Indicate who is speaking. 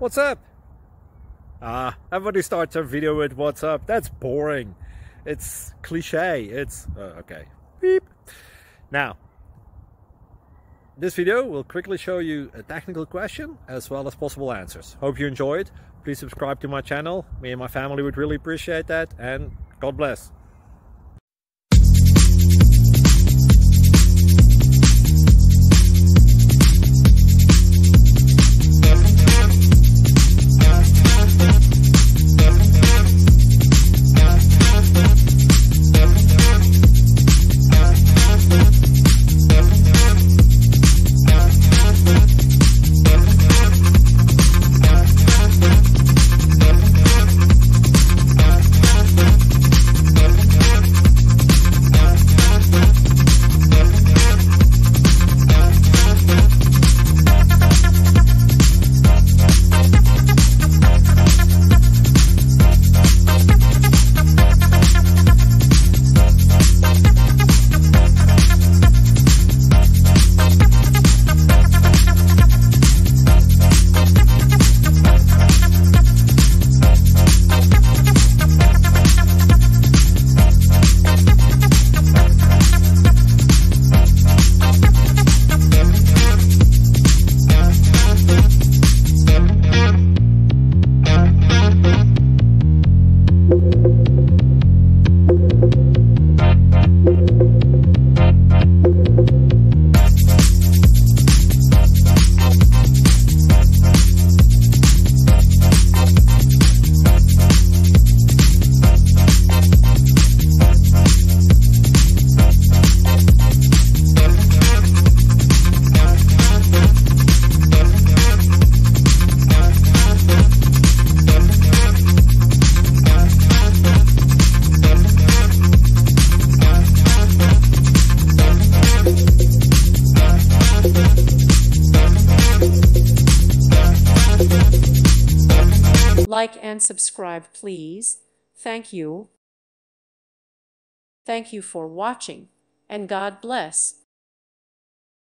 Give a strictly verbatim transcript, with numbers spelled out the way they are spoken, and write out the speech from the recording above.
Speaker 1: What's up? Ah, everybody starts their video with what's up. That's boring. It's cliche. It's uh, okay. Beep. Now, this video will quickly show you a technical question as well as possible answers. Hope you enjoy it. Please subscribe to my channel. Me and my family would really appreciate that, and God bless.
Speaker 2: Like and subscribe, please. Thank you. Thank you for watching, and God bless.